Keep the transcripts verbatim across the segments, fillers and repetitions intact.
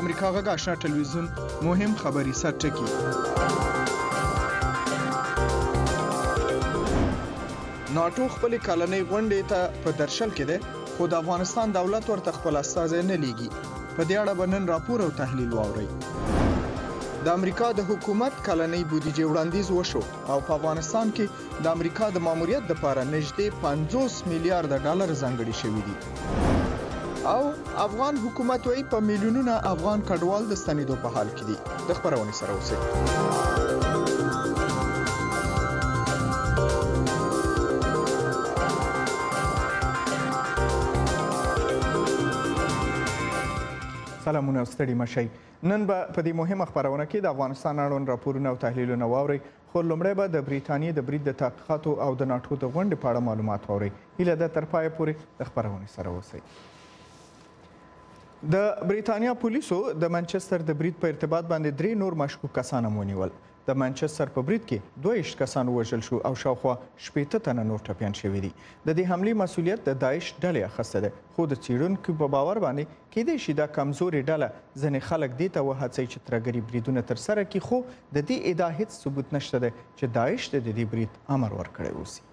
امریکا غږ آشنا ټلویزیون مهم خبري سرټکی. ناټو خپل کلنۍ غونډې ته په درشل کې ده، خو د افغانستان دولت ورته خپل استازی نه لیږي. په دې اړه به نن راپور او تحلیل واورئ. د امریکا د حکومت کلنۍ بودیجه وړاندیز وشو او په افغانستان کې د امریکا د ماموریت لپاره نږدې پنځوس میلیارډ ډالر ځانګړي شوي دي. او افغان حکومت وايي په میلیونونو افغان کډوال د ستنېدو په حال کې دي. د خبرونې سره اوسئ. سلامونه او ستړي مشئ. نن به په دې مهمه خبرونه کې د افغانستان اړوند راپورونه او تحلیلونه واورئ، خو لومړی به د بریتانیې د برید د تحقیقاتو او د ناټو د غونډې په اړه معلومات واورئ. هیله ده تر پایه پورې د خبرونې سره اوسئ. د بریتانیا پولیسو د منچستر د برید په ارتباط باندې درې نور مشکوک کسان هم ونیول. د منچستر په برید کې دوه ویشت کسان ووژل شو او شاوخوا شپېته تنه نور ټپیان شوي دي. د دې حملې مسؤلیت د داعش ډلې اخیستی دی، خو د څېړونکو په باور باندې کیدای شي دا کمزورې ډله ځینې خلک دې ته وهڅوي چې ترهګري بریدونه ترسره کړي، خو د دې ادعا هیڅ ثبوت نشته دی چې داعش ته د دې برید امر ورکړی اوسي.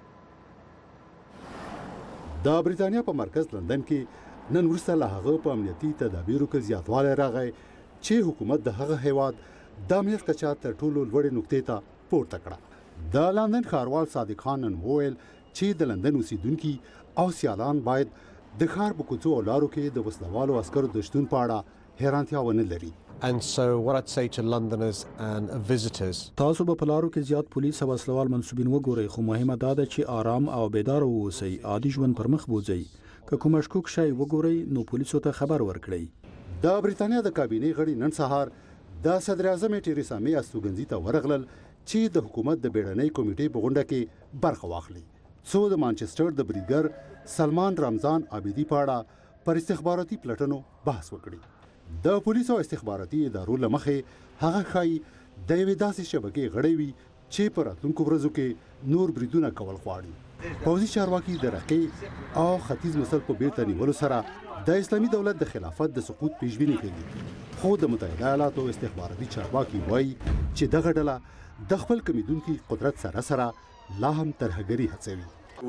د بریتانیا په مرکز لندن کې نن وروسته له هغه په امنیتي تدابیرو کې زیاتوالی راغی چې حکومت د هغه هیواد د امنیت کچه تر ټولو لوړې نقطې ته پورته کړه. د لندن ښاروال صادق خان نن وویل چې د لندن اوسیدونکي او سیالان باید د ښار په کوڅو او لارو کې د وسلوالو عسکرو د شتون په اړه حیرانتیا ونه لري. And so what I'd say to Londoners and visitors. تاسو به په لارو کې زیات پولیس او وسلوال منسوبین وګورئ، خو مهمه دا ده چې آرام او بیدار واوسئ، عادي ژوند پر مخ بوځئ. که کوم مشکوک شی وګورئ نو پولیسو ته خبر ورکړئ. د بریتانیا د کابینې غړي نن سهار د صدر اعظم ټریسا مې استوګنځي ته ورغلل چې د حکومت د بیړنۍ کمیټې په غونډه کې برخه واخلي. څو د مانچسټر د بریدګر سلمان رمضان عابدي په اړه پر استخباراتي پلټنو بحث وکړي. د پولیسو او استخباراتي ادارو له مخې هغه ښایي د یوې داسې شبکې غړی وي چې په راتلونکو ورځو کې نور بریدونه کول غواړي. پوځي چارواکي د رقې او ختیځ مصر په بیرته نیولو سره د اسلامي دولت د خلافت د سقوط پیشبیني کوي، خو د متحده ایالاتو استخباراتي چارواکي وایي چې دغه ډله د خپل کمیدونکي قدرت سره سره لا هم ترهګري هڅوي.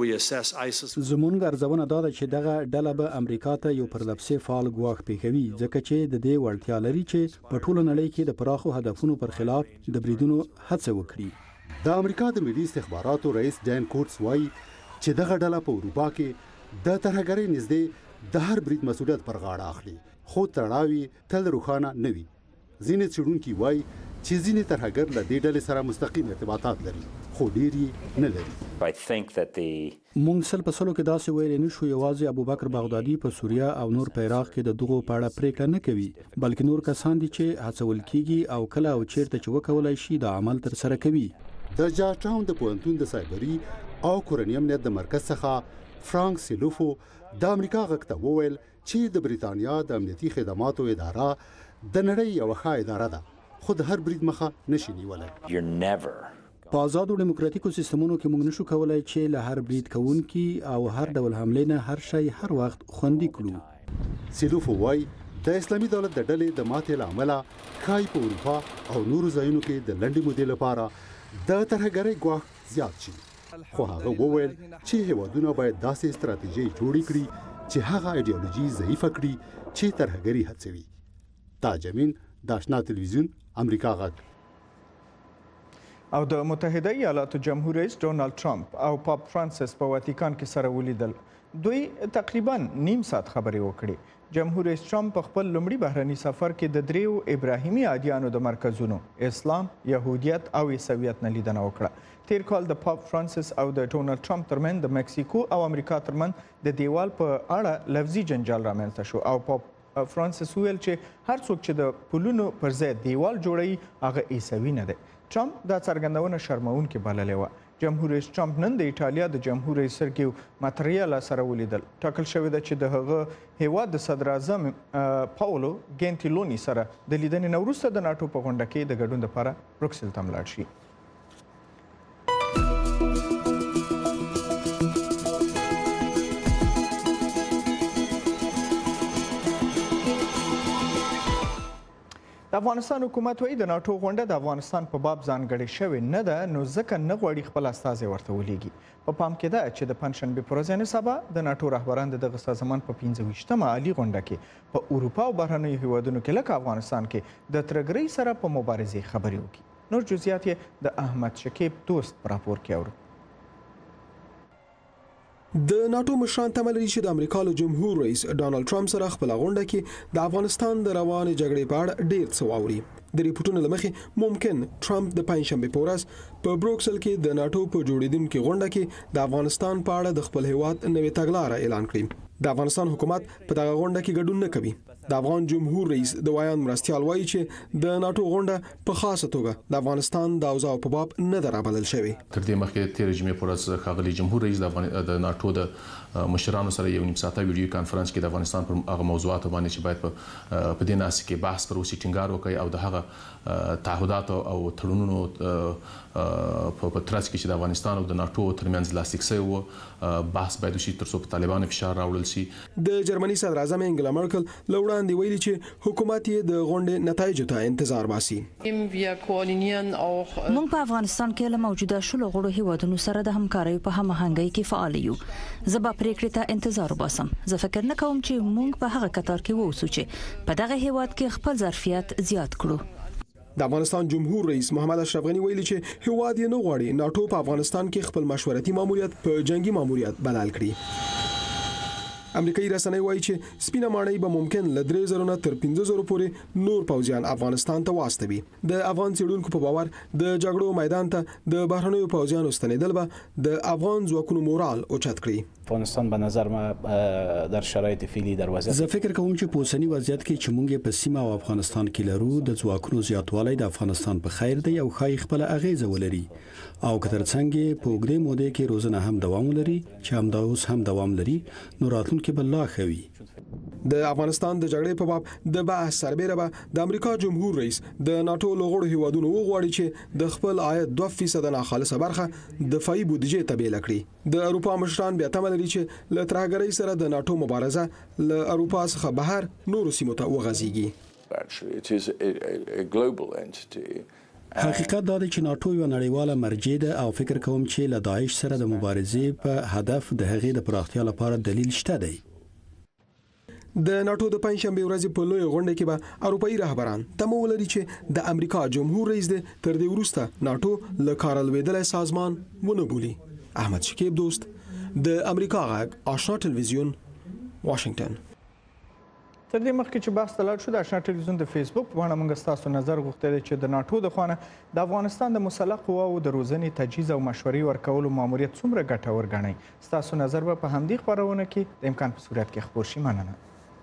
زمونږ ارزونه دا ده چې دغه ډله به امریکا ته یو پرلپسې فعال ګواښ پیښوي، ځکه چې د دې وړتیا لري چې په ټوله نړۍ کې د پراخو هدفونو پر خلاف د بریدونو هڅه وکړي. د امریکا د ملي استخباراتو رئیس ډین کورټس وایي چې دغه ډله په اروپا کې د ترهګرۍ نږدې د هر برید مسؤلیت پر غاړه اخلي، خو تړاوي تل روښانه نه وي. ځینې څېړونکي وایي چې ځینې ترهګر له دې ډلې سره مستقیم ارتباطات لري، خو ډېر یې نه لري. موږ سل په سلو کې داسې ویلی نه شو یوازې ابوبکر بغدادي په سوریه او نور په عراق کې د دغو په اړه پریکړه نه کوي، بلکې نور کسان دي چې هڅول کیږي او کله او چیرته چې وکولای شي د عمل ترسره کوي. د جارج ټاون د پوهنتون د سایبري او کورني امنیت د مرکز څخه فرانک سیلوفو د امریکا غږ ته وویل چې د بریتانیا د امنیتي خدماتو اداره د نړۍ یوه ښه اداره ده، خو د هر برید مخه نشي نیولی. په آزادو ډیموکراتیکو سیستمونو کې موږ نشو کولای چې له هر برید کوونکي او هر ډول حملې نه هر شی هر وخت خوندي کړو. سیلوفو وایي د اسلامي دولت د ډلې د ماتې له امله ښایي په اروپا او نورو ځایونو کې د لنډې مودې لپاره د ترهګرۍ ګواښ زیات شي، خو هغه وویل چې هیوادونه باید داسې ستراتیژۍ جوړې کړي چې هغه ایډیالوژي ضعیفه کړي چې ترهګري هڅوي. تاج امین، د آشنا تلویزیون، امریکا غږ. او د متحده ایالاتو جمهور رئیس ډونالد ټرمپ او پاپ فرانسیس په واتیکان کې سره ولیدل. دوی تقریبا نیم ساعت خبرې وکړې. جمهور رئیس ټرمپ په خپل لومړي بهرني سفر کې د دریو ابراهیمي ادیانو د مرکزونو اسلام، یهودیت او عیسویت نه لیدنه وکړه. تیر کال د پاپ فرانسیس او د ډونالد ټرمپ ترمنځ د مکسیکو او امریکا ترمنځ د دیوال په اړه لفظي جنجال رامنځته شو او پاپ فرانسیس ویل چې هر څوک چې د پلونو پر ځای دیوال جوړوي هغه عیسوي نه دی. ټرمپ دا څرګندونه شرموونکې بللې وه. جمهور رئیس ټرمپ نن د ایټالیا د جمهور رئیس سرګیو ماتریالا سره ولیدل. ټاکل شوې ده چې د هغه هیواد د صدر اعظم پاولو ګینټیلوني سره د لیدنې نه وروسته د ناټو په غونډه کې د ګډون لپاره بروکسل ته ملاړ شي. د افغانستان حکومت وایي د ناټو غونډه د افغانستان په باب ځانګړې شوې نه ده، نو ځکه نه غواړي خپل استازی ورته ولېږي. په پام کې ده چې د پنجشنبې په ورځ یعنې سبا د ناټو رهبران د دغه سازمان په پنځه ویشتمه عالي غونډه کې په اروپا او بهرنیو هیوادونو کې لکه افغانستان کې د ترګرۍ سره په مبارزې خبرې وکړي. نور جزئیات یې د احمد شکیب دوست په راپور کې اورو. د ناټو مشران تمه لري چې د امریکا له جمهور رئیس ډانلډ ټرمپ سره خپل غونډه کې د افغانستان د روانې جګړې په اړه ډېر څه واوري. د ریپورتونو له مخې ممکن ټرمپ د پنجشنبې په ورځ په بروکسل کې د ناټو په جوړېدونکي غونډه کې د افغانستان په اړه د خپل هیواد نوې تګلاره اعلان کړي. د افغانستان حکومت په دغه غونډه کې ګډون نه کوي. د افغان جمهور رئیس د وایان مرستیال وایي چې د ناټو غونډه په خاصه توګه د افغانستان د اوضاع په باب نه درابلل شوی. تر دې مخکې تیر جمعې په ورځ ښاغلي جمهور رئیس د افغان د ناټو د مشرانو سره یو نیم ساعته ویډیو کانفرنس کې د افغانستان پر هغه موضوعات باندې چې باید په په دې ناس کې بحث پر وسی ټینګار وکړي او د هغه تعهدات او تړونونو په ترڅ کې چې د افغانستان او د ناټو ترمنځ لاسلیک شوی و بحث باید وشي تر څو په طالبانو فشار راوړل شي. د جرمني صدر اعظم انګلا مرکل لوړاندې ویلي چې حکومت یې د غونډې نتایجو ته انتظار باسي. موږ په افغانستان کې له موجوده شلو غړو هیوادونو سره د همکارۍ په هماهنګۍ کې فعال یو. زه به پریکړې ته انتظار وباسم. زه فکر نه کوم چې موږ په هغه کتار کې ووسو چې په دغه هیواد کې خپل ظرفیت زیات کړو. د افغانستان جمهور رئیس محمد اشرف غنی ویلي چې هیواد یې نه غواړي ناټو په افغانستان کې خپل مشورتي ماموریت په جنگي ماموریت بدل کړي. امریکایي رسنۍ وایي چې سپینه ماڼۍ به ممکن له درې زره نه تر پنځه زره پورې نور پوځیان افغانستان ته واستوي. د افغان څېړونکو په باور د جګړو میدان ته د بهرنیو پوځیانو ستنېدل به د افغان ځواکونو مورال اوچت کړي. افغانستان به نظر ما در شرایط فعلی در وضعیت زه فکر کوم چې په اوسنی وضعیت کې چې موږ په سیمه او افغانستان کې لرو د ځواکونو زیاتوالی د افغانستان په خیر دی او ښایي خپل اغیزه ولري او که ترڅنګ په اوږدې موده کې روزنه هم دوام لري چې همدا اوس هم دوام لري نو راتلونکي به لا ښه وي. د افغانستان د جګړې په باب د بحث سربېره به د امریکا جمهور رئیس د ناټو له غړو هیوادونو وغواړي چې د خپل عاید دوه فیصد ناخالصه برخه دفاعي بودیجې ته بیله کړي. د اروپا مشران بیا تمه لري چې له ترهګرۍ سره د ناټو مبارزه له اروپا څخه بهر نورو سیمو ته وغځېږي. حقیقت دا دی چې ناټو یو نړیواله مرجع ده او فکر کوم چې له داعش سره د مبارزې په هدف د هغې د پراختیا لپاره دلیل شته دی. د ناټو د پنځشنبې ورځې په لوی غونډه کې به اروپایي رهبران تمه ولري چې د امریکا جمهور رئیس د تر دې وروسته ناټو له کاره لوېدلی سازمان ونه بولي. احمد شکیب دوست د امریکا غږ آشنا ټلویزیون واشنگټن. تر دې مخکې چې بحث ته لاړ شو د آشنا ټلویزیون د فیسبوک په اړه موږ ستاسو نظر غوښتلی چې د ناټو د خوا نه د افغانستان د مسلح قواو د روزنې تجهیز او مشورې ورکولو ماموریت څومره ګټور ګڼئ. ستاسو نظر به په همدې خپرونه کې د امکان په صورت کې خپور شي. مننه.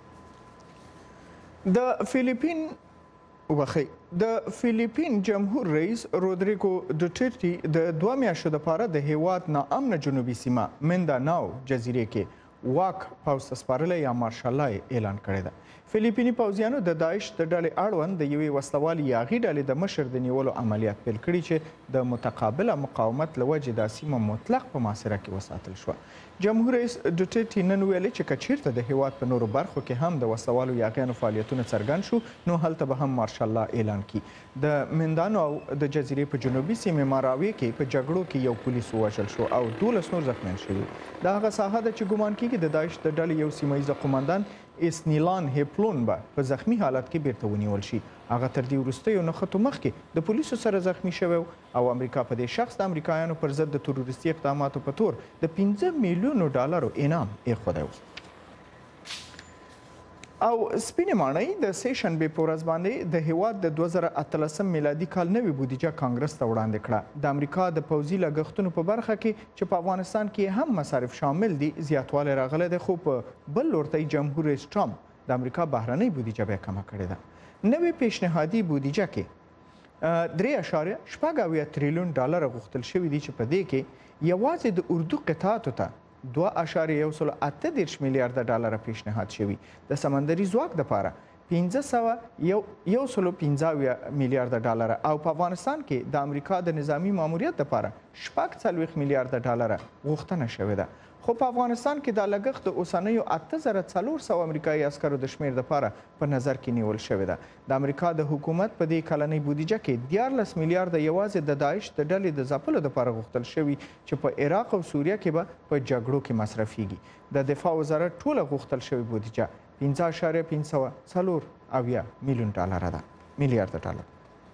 د فیلیپین وخی د فیلیپین جمهور رئیس رودریګو دوټرټي د دوه میاشتو لپاره د هیواد ناامنه جنوبي سیمه مینډاناو جزیرې کې واک پوځ ته سپارلی یا مارشال لا اعلان کړې ده. فیلیپیني پوځیانو د داعش د ډلې اړوند د یوې وسلوالې یاغي ډلې د مشر د نیولو عملیات پیل کړي چې د متقابله مقاومت له وجې دا سیمه مطلق په محاصره کې وساتل شوه. جمهور رئیس دوټرټي نن ویلي چې که چیرته د هیواد په نورو برخو کې هم د وسلوالو یاغیانو فعالیتونه څرګند شو نو هلته به هم مارشال لا اعلان کړي. د مینډاناو د جزیرې په جنوبي سیمې ماراوي کې په جګړو کې یو پولیس ووژل شو او دولس نور زخمیان شوي. دا هغه ساحه ده چې ګمان کېږي د داعش د ډلې یو سیمه ییزه قومندان اسنیلان هیپلون به په زخمی حالت کې بیرته ونیول شي. هغه تر دې وروستیو نښتو مخکې د پولیسو سره زخمی شوی او امریکا په دې شخص د امریکایانو پر ضد د تروریستي اقداماتو په تور د پنځه میلیونو ډالرو انعام ایښودی و. او سپینې ماڼۍ د سې شنبې په ورځ باندې د هیواد د دوه زره اتلسم میلادي کال نوې بودیجه کانګرس ته وړاندې کړه. د امریکا د پوځي لګښتونو په برخه کې چې په افغانستان کې هم مصارف شامل دي زیاتوالی راغلی دی، خو په بل لور ته جمهور رئیس ټرمپ د امریکا بهرنۍ بودیجه بیا کمه کړې ده. نوې پیشنهادي بودیجه کې درې اعشاریه شپږ اویا تریلیون ډالر غوښتل شوي دي چې په دې کې یوازې د اردو قطعاتو ته دوه اعشاریه یو سل اته دېرش میلیارده ډالره پیشنهاد شوي. د سمندري ځواک دپاره پنځه سوه یو یو سلو پنځه اویا میلیارده ډالره او په افغانستان کې د امریکا د نظامي ماموریت دپاره شپږ څلوېښت میلیارده ډالره غوښتنه شوې ده. خو په افغانستان کې دا لګښت د اوسنیو اته زره څلور سوه امریکایي عسکرو د شمېر دپاره په نظر کې نیول شوې ده. د امریکا د حکومت په دې کلنۍ بودیجه کې دیارلس میلیارده یوازې د داعش د ډلې د ځپلو دپاره غوښتل شوي چې په عراق او سوریه کې به په جګړو کې مصرفیږي. د دفاع وزارت ټوله غوښتل شوې بودیجه پنځه اعشاریه پنځه سوه څلور اویا میلیون ډالره ده میلیارده ډالر.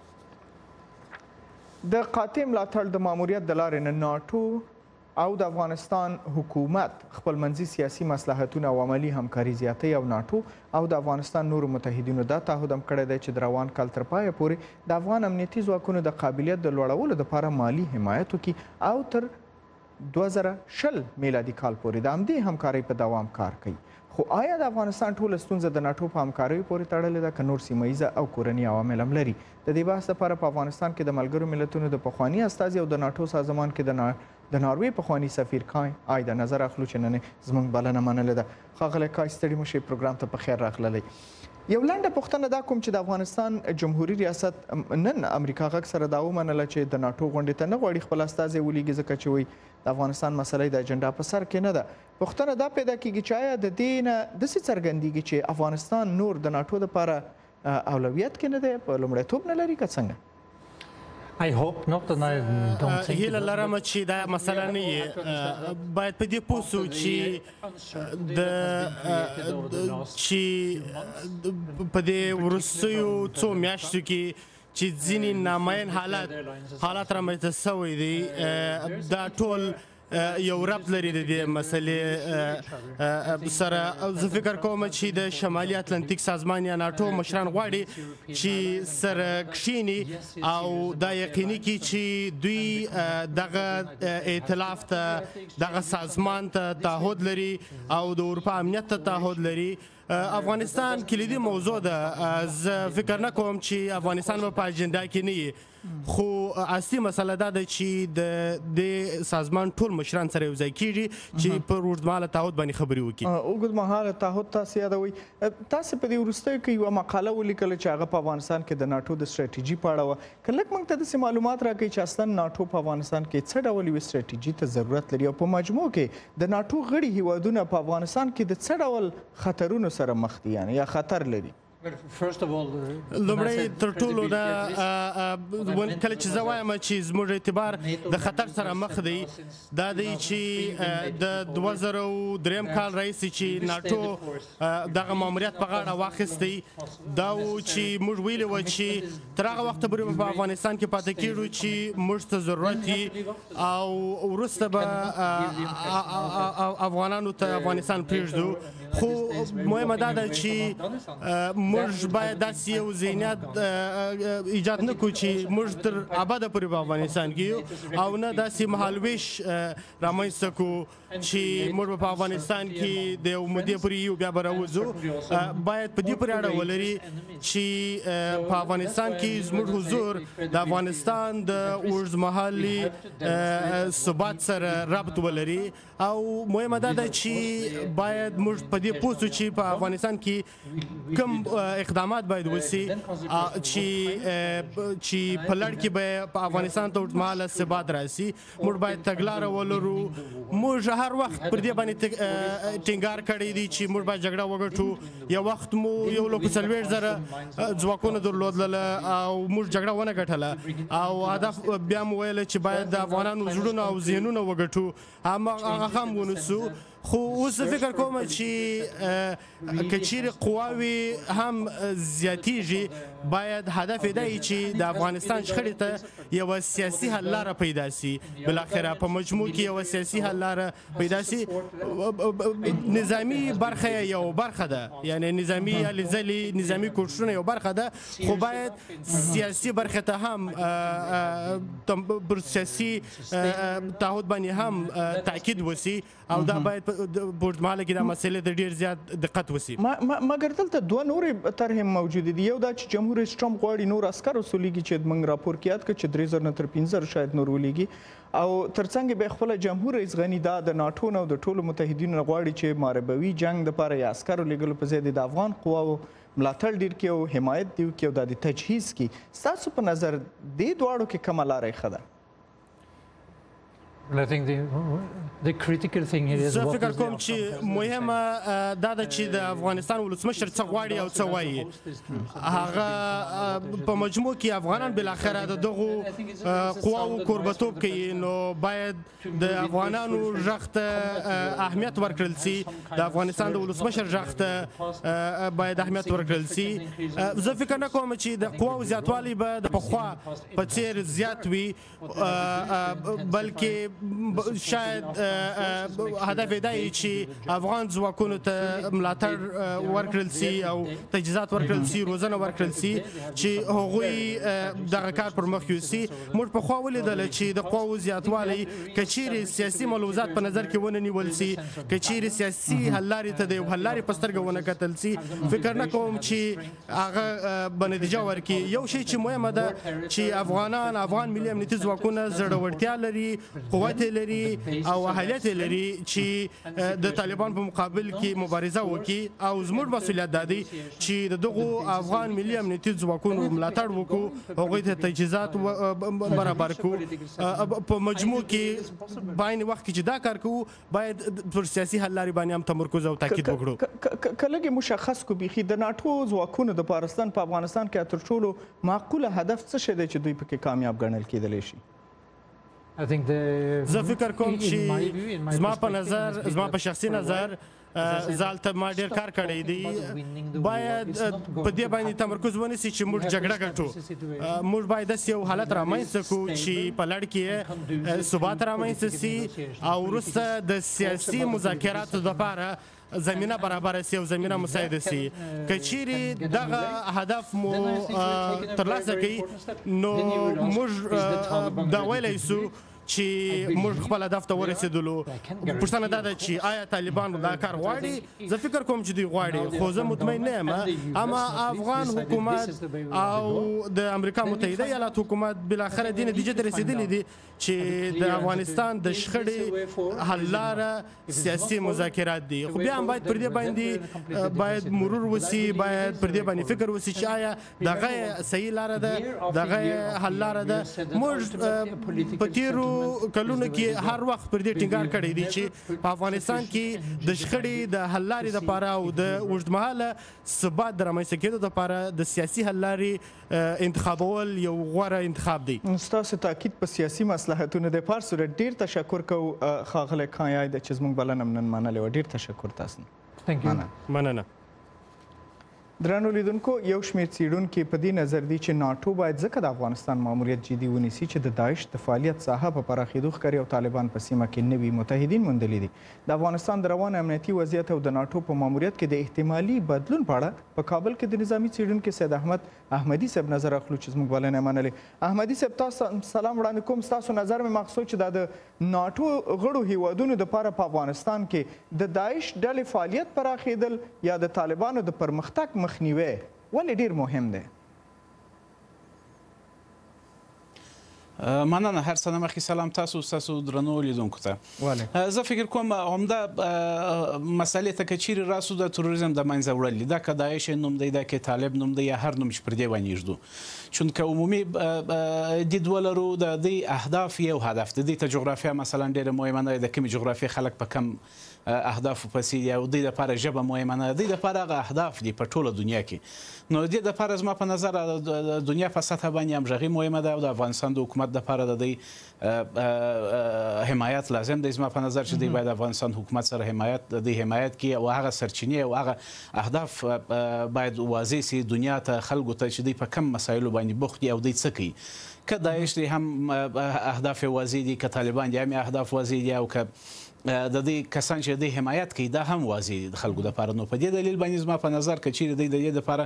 د قاطع ملاتړ د ماموریت د لارې نه ناټو او د افغانستان حکومت خپل منځي سیاسي مصلحتونه او عملي همکاري زیاتوي او ناټو او د افغانستان نورو متحدینو دا تعهد هم کړی دی چې د روان کال تر پایه پورې د افغان امنیتي ځواکونو د قابلیت د لوړولو لپاره مالي حمایت وکړي او تر دوه زره شل میلادي کال پورې د همدې همکارۍ په دوام کار کوي. خو آیا د افغانستان ټوله ستونزه د ناټو په همکاریو پورې تړلې ده که نور سیمه او کورني عوامل هم لري؟ د دې بحث لپاره په افغانستان کې د ملګرو ملتونو د پخواني استازي او د ناټو سازمان کې د د ناروې پخواني سفیر کای آی د نظر اخلو چې نن زموږ بلنه منلې ده. ښاغلی کای ستړي مو شئ، پروګرام ته په خیر راغللی. یو لنډه پوښتنه دا کوم چې د افغانستان جمهوري ریاست نن امریکا غږ سره دا ومنله چې د ناټو غونډې ته نه غواړي خپل استازی ولیږي ځکه چې وایي د افغانستان مسله د اجنډا په سر کې نه ده. پوښتنه دا پیدا کېږي چې آیا د دې نه داسې څرګندېږي چې افغانستان نور د ناټو دپاره اولویت کې نه دی، په لومړیتوب نه لري که څنګه؟ I hope not and I don't think هیله لرم چې دا مسله نه وي. باید په دې پوه شو چې د چې په دې وروستیو څو میاشتو کې چې ځینې نامعین حالات حالات رامنځته شوی دی دا ټول یو ربط لري د دې مسلې سره. زه فکر کوم چې د شمالي اتلانتیک سازمان یا ناټو مشران غواړي چې سره کښیني او دا یقیني کړي چې دوی دغه ائتلاف ته دغه سازمان ته تعهد لري او د اروپا امنیت ته تعهد لري. افغانستان کلیدي موضوع ده. زه فکر نه کوم چې افغانستان به په اجنډا کې نه وي، خو اصلي مسله دا ده چې د دې سازمان ټول مشران سره یو ځای کېږي چې پر اوږدمهاله تعهد باندې خبرې وکړي. اوږدمهاله تعهد تاسو یادوئ. تاسو په دې وروستیو کې یوه مقاله ولیکله چې هغه په افغانستان کې د ناټو د ستراتیژي په اړه وه. که لږ موږ ته داسې معلومات راکړئ چې اصلا ناټو په افغانستان کې څه ډول یوې ستراتیژي ته ضرورت لري او په مجموع کې د ناټو غړي هیوادونه په افغانستان کې د څه ډول خطرونو سره مخ دي یعنې یا خطر لري؟ لومړی تر ټولو دا کله چې زه وایم چې زموږ اعتبار د خطر سره مخ دی دا دی چې د دوه زره دریم کال راهیسې چې ناټو دغه ماموریت په غاړه واخیستی دا و چې موږ ویلي وه چې تر هغه وخته پورې به په افغانستان کې پاتې کېږو چې موږ ته ضرورت وي او وروسته به افغانانو ته افغانستان پرېږدو. خو مهمه دا ده چې موږ باید داسې یو ذهنیت ایجاد نه کړو چې موږ تر ابده پورې په افغانستان کې یو او نه داسې مهالویش رامنځته کړو چې موږ په افغانستان کې د یو مودې پورې یو بیا به راوځو. باید په دې پورې اړه ولري چې په افغانستان کې زموږ حضور د افغانستان د اوږدمهالي ثبات سره ربط ولري او مهمه دا ده چې باید موږ په دې پوه شو چې په افغانستان کې کوم اقدامات باید وشي چې چې په لړ کې به په افغانستان ته اوږدمهاله ثبات راشي. موږ باید تګلاره ولرو. موږ هر وخت پر دې باندې ټینګار کړی دی چې موږ باید جګړه وګټو. یو وخت مو یو لک څلوېښت زره ځواکونه درلودله او موږ جګړه ونه ګټله او هدف بیا مو ویله چې باید د افغانانو زړونه او ذهنونه وګټو، هغه هم ونیسو. خو اوس زه فکر کوم چې که چیرې قواوې هم زیاتیږي باید هدف یې دا وي چې د افغانستان شخړې ته یوه سیاسي حل لاره پیدا سي. بالاخره په مجموع کې یوه سیاسي حل لاره پیدا سي. نظامي برخه یو برخه ده، یعنی نظامي هلې ځلې نظامي کوښښونه یو برخه ده، خو باید سیاسي برخې ته هم پر سیاسي تعهد باندې هم تاکید وسي او دا باید په اوږدمهاله کې دا مسلې ته ډېر زیات دقت وسي. مګر دلته دوه نورې طرحې موجودې دي. یو دا چې جمهور رئیس ټرمپ غواړي نور عسکر وسولیږي چې موږ راپور کې یاد کړ چې درې زره نه تر پنځه زره شاید نور ولیږي او ترڅنګ به خپله جمهور رئیس غني دا د ناټو نه او د ټولو متحدینو غواړي چې مربوي جنګ دپاره یا عسکرو لیږلو په ځای د افغان قواو ملاتړ ډېر کړي او حمایت دې وکړي او دا د تجهیز کړي. ستاسو په نظر دې دواړو کې کومه لاره ښه ده؟ زه فکر کوم چې مهمه دا ده چې د افغانستان ولسمشر څه غواړي او څه وایي هغه په مجموع کې افغانان بالاخره د دغو قواو کوربتوب کوي نو باید د افغانانو غږ ته اهمیت ورکړل سي د افغانستان د ولسمشر غږ ته باید اهمیت ورکړل سي زه فکر نه کوم چې د قواو زیاتوالی به د پخوا په څیر زیات وي بلکې شاید هدف دا وي چې افغان ځواکونو ته ملاتړ ورکړل سي او تجهیزات ورکړل سي روزنه ورکړل سي چې هغوی دغه کار پر مخ یوسي موږ پخوا ولیدله چې د قواو زیاتوالی که چیرې سیاسي ملحوظات په نظر کې ونه نیول سي که چیرې سیاسي حل لارې ته د یو حل لارې په سترګه ونه کتل سي فکر نه کوم چې هغه به نتیجه ورکړي یو شی چې مهمه ده چې افغانان افغان ملي امنیتي ځواکونه زړورتیا لري قوت لري او اهلیت لري چې د طالبان په مقابل کې مبارزه وکړي او زموږ مسؤلیت دا دی چې د دغو افغان ملي امنیتي ځواکونو ملاتړ وکړو هغوی ته تجهیزات برابر کړو په مجموع کې باین وخت کې چې دا کار کوو باید پر سیاسي حل لارې باندې هم تمرکز او تاکید وکړو که لږ مشخص کو بیخي د ناټو ځواکونو د پاکستان په افغانستان کې تر ټولو معقوله هدف څه شی دی چې دوی پکې کامیاب ګڼل کېدلی شي زه فکر کوم چې زما په نظر زما په شخصي نظر زالته ما ډیر کار کړی دی باید په دې باندې تمرکز ونیسي چې موږ جګړه ګټو موږ باید داسې یو حالت رامنځته کړو چې په لړ کې ثبات رامنځته سي او وروسته د سیاسي مذاکراتو دپاره زمینه برابره سي او زمینه مساعده سي که چیرې دغه هدف مو ترلاسه کړي نو موږ دا ویلی سو چې موږ خپل هدف ته ورسېدلو پوښتنه دا ده چې آیا طالبان دا کار غواړي زه فکر کوم چې دوی غواړي خو زه مطمئن نه یم اما افغان حکومت او د امریکا متحده ایالات حکومت بالاخره دې نتیجې ته رسېدلی دي چې د افغانستان د شخړې حل لاره سیاسي مذاکرات دي خو بیا هم باید پر دې باندې باید مرور وسي باید پر دې باندې فکر وسي چې آیا دغه صحیح لاره ده دغه حل لاره ده موږ په تیرو کلونو کې هر وخت پر دې ټینګار کړی دی چې په افغانستان کې د شخړې د حل لارې دپاره او د اوږدمهاله ثبات د رامنځته کېدو دپاره د سیاسي حل لارې انتخابول یو غوره انتخاب دی ستاسو تاکید په سیاسي مصلحتونو د پار سره ډیر تشکر کوو ښاغلی کایای د چې زموږ بلنه نن منلې وه ډیر تشکر تاسو مننه درنو لیدونکو یو شمېر څېړونکي په دې نظر دي چې ناټو باید ځکه د افغانستان ماموریت جدي ونیسي چې د داعش د فعالیت ساحه په پراخېدو ښکاري او طالبان په سیمه کې نوي متحدین موندلي دي د افغانستان د روان امنیتي وضعیت او د ناټو په ماموریت کې د احتمالي بدلون په اړه په کابل کې د نظامي څېړونکي سید احمد احمدي صاحب نظر اخلو چې زموږ بلنه منلې احمدي صاحب تاسو سلام وړاندې کوم ستاسو نظر مې مقصود چې دا د ناټو غړو هیوادونو دپاره په افغانستان کې د داعش ډلې فعالیت پراخېدل یا د طالبانو د پرمختګ مخنیوی ولې ډیر مهم دی مننه هر څه نه مخکې سلام تاسو ستاسو درنو لیدونکو ته زه فکر کوم همدا مسئلې ته که چیرې راسو د تروریزم د منځه وړل دا که داعش نوم دی دا که طالب نوم دی یا هر نوم چې پر دې باندې ایږدو چون که عمومي دید ولرو د دې اهداف یو هدف د دې ته جغرافیا مثلا ډېره مهمه نه د کومې جغرافیې خلک په کم اهدافو پسې دي او د دې دپاره ژبه مهمه نه ده د دې دپاره هغه اهداف دي په ټوله دنیا کې نو د دې دپاره زما په نظر د دنیا په سطحه باندې همغږي مهمه ده او د افغانستان د حکومت دپاره د دې حمایت لازم دی زما په نظر چې دوی باید افغانستان حکومت سره حمایت د دې حمایت کړي او هغه سرچینې او هغه اهداف باید واضح سي دنیا ته خلکو ته چې دوی په کم مسایلو باندې بوخت دي او دوی څه کوي که داعش دی هم اهداف واضح دي که طالبان دي هم اهداف واضح دي او که د دې کسان چې د حمایت کوي دا هم واضح د خلکو دپاره نو په دې دلیل باندې زما په نظر که چیرې دوی د دې دپاره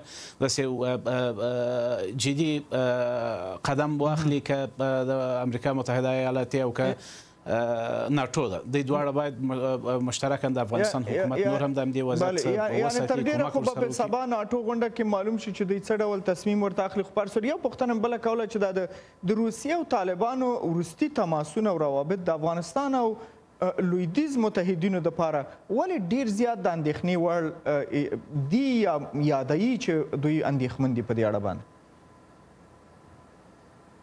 داسې جدي قدم واخلي که د امریکا متحده ایالات او که ناټو ده دوی دواړه باید مشترکاً د افغانستان حکومت نور هم د همدې وضعیت یعنې تر ډېره خو به په سبا ناټو غونډه کې معلوم شي چې دوی څه ډول تصمیم ورته اخلي خو پارسر یو پوښتنه بله کوله چې دا د روسیې او طالبانو وروستي تماسونه او روابط د افغانستان او لویدیز متحدینو دپاره ولې ډیر زیات د اندېښنې وړ دي یا یادوي چې دوی اندېښمن دي په دې اړه باندې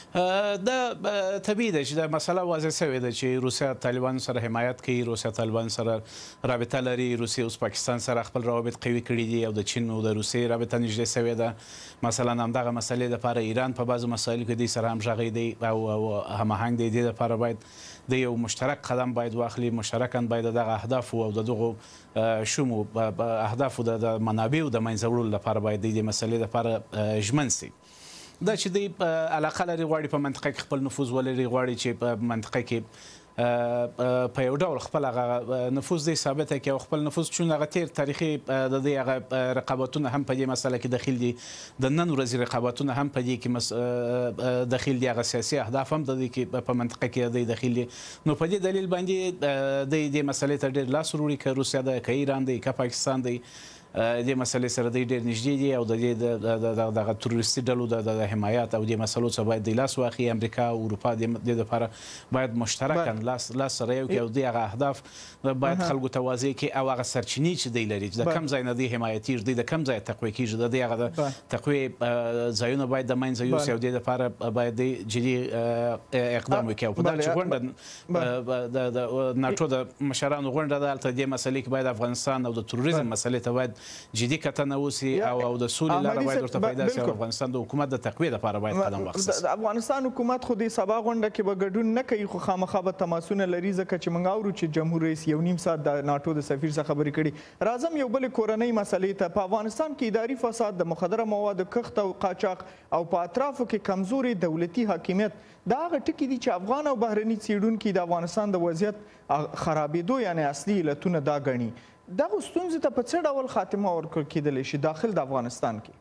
دا طبیعي ده چې دا مسله واضح شوې ده چې روسیا طالبان سره حمایت کوي، روسیا طالبان سره رابطه لري، روسیا اوس پاکستان سره خپل روابط قوي کړي دي او د چین او د روسیې رابطه نږدې شوې ده. مثلا همدغه مسلې دپاره ایران په بعضو مسایلو کې دوی سره همغږی دی او هماهنګ دی. دې دپاره باید د یو مشترک قدم باید واخلي، مشترکاً باید دغه اهدافو او د دغو شومو اهدافو د منابعو د منځه وړلو لپاره باید د دې مسلې دپاره ژمن سي. دا چې دوی علاقه لري غواړي په منطقه کې خپل نفوذ ولري، غواړي چې په منطقه کې په یو ډول خپل هغه نفوذ دی ثابت کړي او خپل نفوذ چون هغه تیر تاریخي د دې هغه رقابتونه هم په دې مسله کې داخل دي، د نن ورځې رقابتونه هم په دې کې داخل دي، هغه سیاسي اهداف هم د دې کې په منطقه کې د داخل دي. نو په دې دلیل باندې د دې مسلې ته ډېر لاس وروړي که روسیا ده که ایران دی که پاکستان دی. دې مسلې سره دوی ډېر نږدې دي او د دې دغه تروریستي ډلو د حمایت او دې مسلو څخه باید د لاس واخلي. امریکا او اروپا د دې لپاره باید مشترکاً لاس لاس سره یو کړي او د هغه اهداف باید خلکو ته واضح کړي او هغه سرچینې چې دوی لري د کم ځای نه دوی حمایتي دي، د کم ځای تقویه کېږي، د دې هغه د تقویې ځایونه باید د منځه یوسي او دې لپاره باید دوی جدي اقدام وکړي. او په دغه چې غونډه د ناټو د مشرانو غونډه ده، هلته دې مسلې کې باید افغانستان او د تروریزم مسلې ته باید جدي کتنه وسي او او د سولې لاره باید ورته پیدا شي او افغانستان د حکومت د تقویه لپاره باید قدم واخیستل. د افغانستان حکومت خو د سبا غونډه کې به ګډون نه کوي، خو خامخا به تماسونه لري، ځکه چې موږ اورو چې جمهور رئیس یو نیم ساعت د ناټو د سفیر څخه خبرې کړي. راځم یو بل کورنۍ مسلې ته. په افغانستان کې اداري فساد، د مخدره موادو کښت او قاچاق او په اطرافو کې کمزوري دولتي حاکمیت دا هغه ټکي دي چې افغان او بهرني څېړونکي د افغانستان د وضعیت خرابېدو یعنې اصلي علتونه دا ګڼي. دغه ستونزې ته په څه ډول خاتمه ورکړل کېدلی شي داخل د افغانستان کې؟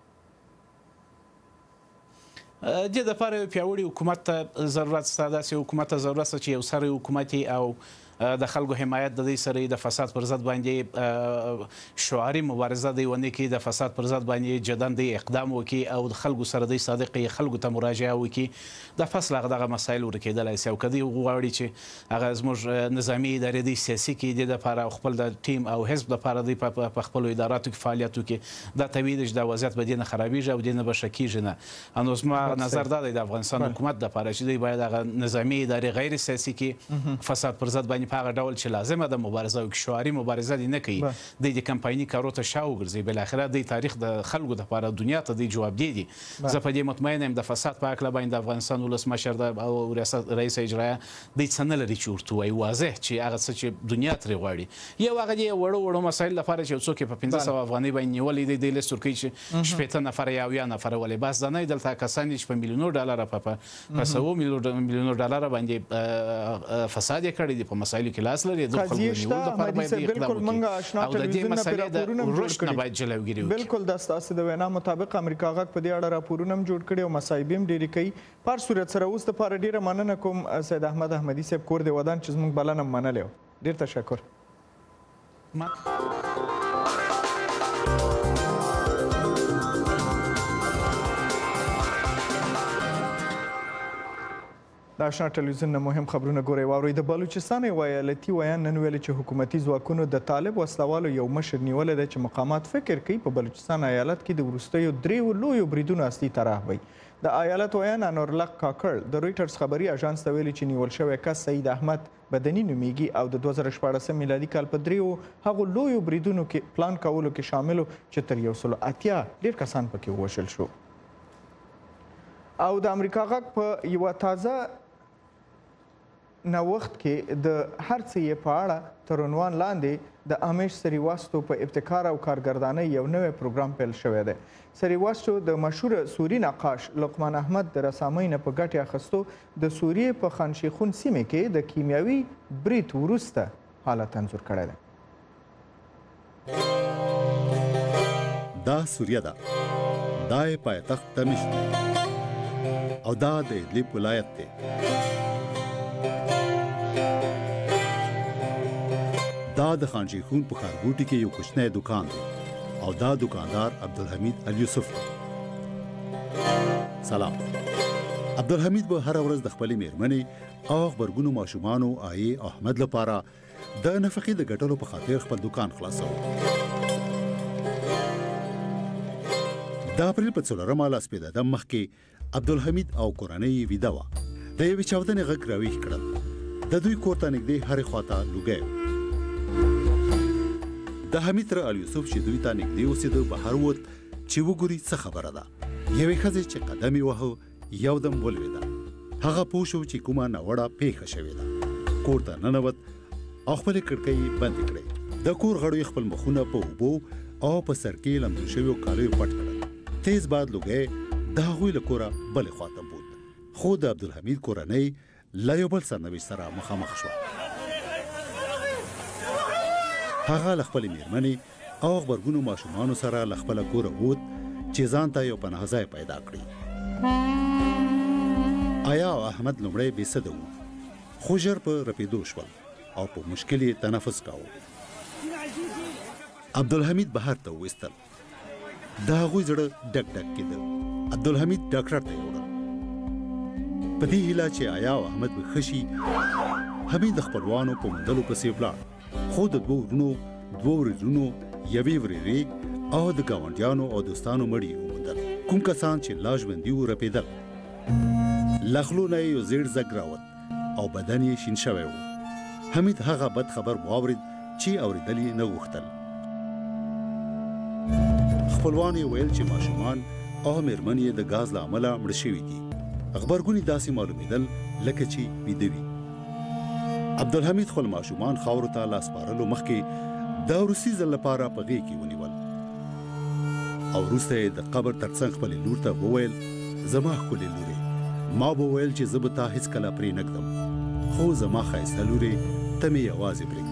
دې دپاره یو پیاوړي حکومت ته ضرورت شته، داسې حکومت ته ضرورت شته چې یو سری حکومت او د خلکو حمایت د دې سره د فساد پر ضد باندې شعاري مبارزه دی ونه کې د فساد پر ضد باندې جدن دی اقدام وکي او د خلکو سره د صادقي خلکو ته مراجعه وکي. د فصل هغه دغه مسایل ورکېدلای شي او کدی غواړي چې هغه زموږ نظامی ادارې د سیاسي کې د لپاره خپل د ټیم او حزب لپاره د په خپل اداراتو کې فعالیت وکي. دا طبیعي ده چې د وضعیت به دینه خرابېږي او دینه به شکیږي نه. انو زما نظر دا دی د افغانستان حکومت لپاره چې دوی باید هغه نظامی ادارې غیر سیاسي کې فساد پر ضد باندې په هغه ډول چې لازمه ده مبارزه او شعاري مبارزه دي نه کوي، د کمپایني کارو ته شا وګرځي. بل اخره د تاریخ د خلکو د لپاره دنیا ته د جواب دی. زه په دې مطمئن یم د فساد په اړه باندې د افغانستان ولسمشر او رئیس اجرایه د څه نه لري چې ورته وایي واضح چې هغه څه چې دنیا ترې غواړي. یو هغه د وړو وړو مسایل لپاره چې څوک په پنځه سوه افغانۍ باندې نیولې دي د لیست ورکوي چې شپېته نفره یا اویا نفره ولې بس دا نه دلته کسان چې په میلیونو ډالره په سوو میلیونو ډالره باندې فساد یې کړی دي، په مسایلو کې لاس لري. بالکل منګه آشنا ټلویزیون نه راپورونه جوړ کړي. بالکل دا ستاسو د وینا مطابق امریکا غږ په دې اړه راپورونه جوړ کړي او مصايب هم ډېرې کوي. پر صورت سره اوس د پاره ډیره مننه کوم سید احمد احمدي صاحب کور دی ودان چې زموږ بلنه منلې. ډېر تشکر. د آشنا ټلویزیون نه مهم خبرونه ګورئ واورئ. د بلوچستان یو ایالتي ویان نن ویلي چې حکومتي ځواکونو د طالب وسلوالو یو مشر نیولی دی چې مقامات فکر کوي په بلوچستان ایالت کې د وروستیو دریو لویو بریدونو اصلي طرح وي. د ایالت ویان انورلق کاکړ د رویټرز خبري اژانس ته ویلي چې نیول شوی کس سعید احمد بدني نومیږي او د دوه زره شپاړسم میلادي کال په دریو هغو لویو بریدونو کې پلان کولو کې شامل و چې تر یو سلو اتیا ډېر کسان پکې ووژل شو. او د امریکا غږ په یوه تازه نوښت کې د هر څه یې په اړه تر عنوان لاندې د امیش سریواستو په ابتکار او کارګردانۍ یو نوی پروګرام پیل شوی دی. سریواستو د مشهور سوري نقاش لقمان احمد د رسامۍ نه په ګټې اخیستو د سوریې په خانشیخون سیمې کې د کیمیاوي برید وروسته حالت انځور کړی دی. دا سوریه ده، دا یې پایتخت دمشق دی او دا د ادلب ولایت دی. دا د خانشیخون په ښارګوټي کې یو کوچنی دکان دی او دا دکاندار عبدالحمید الیوسف دی. سلام. عبدالحمید به هره ورځ د خپلې میرمنې او غبرګونو ماشومانو آیې او احمد لپاره د نفقې د ګټلو په خاطر خپل دکان خلاصو. د اپریل په څلورمه له سپېده دم مخکې عبدالحمید او کورنۍ ویده وه. د یوې چاودنې غږ راویښ کړل. د دوی کور ته نږدې هرې خواته لوګی و. د حمید تره الیوسف چې دوی ته نږدې اوسېده بهر ووت چې وګوري څه خبره ده. یوې ښځې چې قدم یې واهه یودم ولوېده. هغه پوه شو چې کومه ناوړه پیښه شوې ده. کور ته ننوت او خپلې کړکۍ بندې کړې. د کور غړو یې خپل مخونه په اوبو او په سر کې لمدو شویو کالیو پټ کړل. تیز باد لوګی د هغوی له کوره بلې خواته بوت. خو د عبدالحمید کورنۍ له یو بل سرنوشت سره مخامخ شوه. هغه له خپلې مېرمنې او غبرګونو ماشومانو سره له خپله کوره ووت چې ځان ته یو پناه ځای پیدا کړي. آیا او احمد لومړی بېسده وو، خو ژر په رپېدو شول او په مشکل یې تنفس کاوه. عبدالحمید بهر ته وویستل. د هغوی زړه ډک ډک کېده. عبدالحمید ډاکټر ته یې وړل په دې هیله چې آیا او احمد به ښه شي. حمید د خپلوانو په موندلو پسې ولاړ، خو د دوو ورونو، دوو ورېرونو، یوې ورېرې او د ګاونډیانو او دوستانو مړي یې وموندل. کوم کسان چې لا ژوندي وو رپېدل. له خولو نه یې یو زیړ زګ راوت او بدن یې شین شوی و. حمید هغه بد خبر واورېد چې اورېدل یې نه غوښتل. خپلوانو یې ویل چې ماشومان او مېرمن یې د ګاز له امله مړه شوي دي. غبرګون یې داسې معلومېدل لکه چې ویده وي. عبدالحمید خپل ماشومان خاورو ته لاس سپارلو مخکې د وروستي ځل لپاره په غېږ کې ونیول او وروسته یې د قبر ترڅنګ خپلې لور ته وویل: زما ښکلې لورې، ما به ویل چې زه به تا هېڅکله پرې نه ږدم، خو زما ښایسته لورې ته مې یوازې پرېږدي.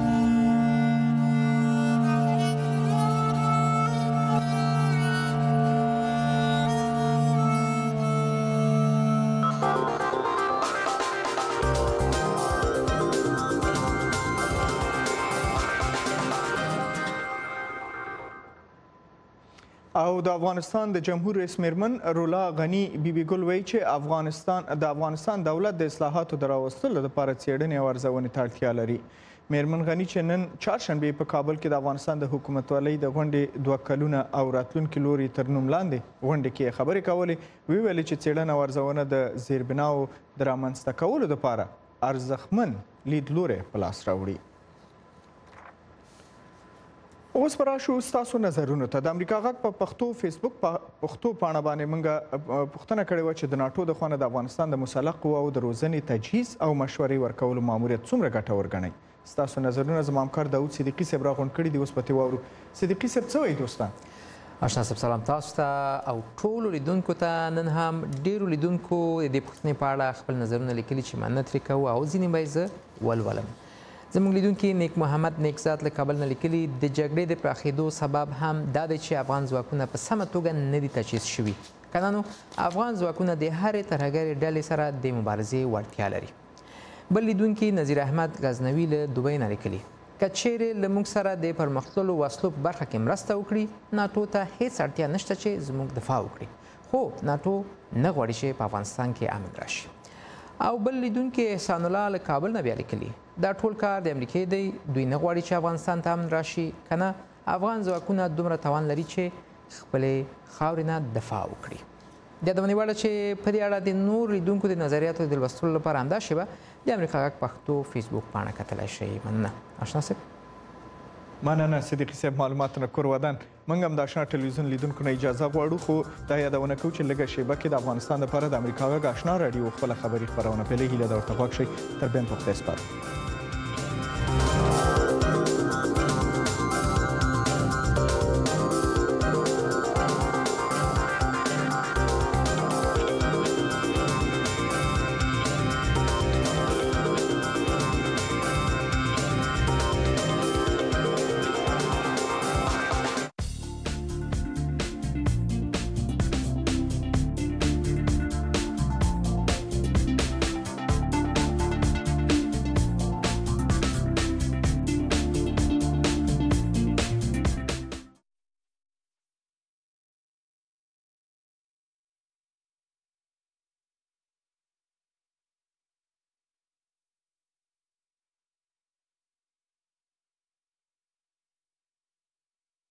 او د افغانستان د جمهور رئیس میرمن رولا غنی بیبي ګل وایي چې افغانستان د افغانستان دولت د اصلاحاتو د راوستلو لپاره څېړنې او ارزونې ته اړتیا لري. میرمن غنی چې نن چهارشنبې په کابل کې د افغانستان د حکومتولۍ د غونډې دوه کلونه او راتلونکي لوري تر نوم لاندې غونډې کې خبرې کولې. ویلې چې څېړنه او ارزونه د زیربناو د رامنځته کولو لپاره ارزښتمن لیدلوری په لاس راوړي. اوس به راشو ستاسو نظرونو ته. د امریکا غږ په پښتو فیسبوک پښتو پاڼه باندې موږ پوښتنه کړې وه چې د ناټو د خوا نه د افغانستان د مسلح قواو د روزنې تجهیز او مشورې ورکولو ماموریت څومره ګټور ګڼئ؟ ستاسو نظرونه زما همکار داود صدیقي صاحب راغونډ کړي دي، اوس پتې واورو. صدیقي صاحب څه وایي دوستان؟ آشنا صاحب سلام تاسو ته او ټولو لیدونکو ته. نن هم ډېرو لیدونکو د دې پوښتنې په اړه خپل نظرونه لیکلي چې مننه ترې کوو او ځینې به یې زه ولولم. زموږ لیدونکي نیک محمد نیکزاد له کابل نه لیکلي د جګړې د پراخېدو سبب هم دا دی چې افغان ځواکونه په سمه توګه نه دي تجهیز شوي. که نه نو افغان ځواکونه د هرې ترهګرې ډلې سره د مبارزې وړتیا لري. بل لیدونکي نظیر احمد غزنوي له دوبۍ نه لیکلي که چیرې له موږ سره د پرمختللو وسلو په برخه کې مرسته وکړي، ناټو ته هیڅ اړتیا نشته چې زموږ دفاع وکړي، خو ناټو نه غواړي چې په افغانستان کې امن راشي. او بل لیدونکي احسان الله له کابل نه بیا لیکلي دا ټول کار د امریکې دی، دوی نه غواړي چې افغانستان ته امن راشي، که نه افغان ځواکونه دومره توان لري چې خپلې خاورې نه دفاع وکړي. د یادونې وړ چې په دې اړه د نور لیدونکو د نظریاتو د لوستلو لپاره همدا شیبه د امریکا غږ پښتو فیسبوک پاڼه کتلی شئ. مننه آشنا صاحب. مننه صدیقي صاحب، معلوماتونه کور ودان. موږ هم د آشنا ټلویزیون لیدونکو نه اجازه غواړو، خو دا یادونه کوو چې لږه شیبه کې د افغانستان لپاره د امریکا غږ آشنا راډیو خپله خبري خپرونه پیلې هیله ده ورته غوږ شئ. تر بیا هم په خدای سپارو.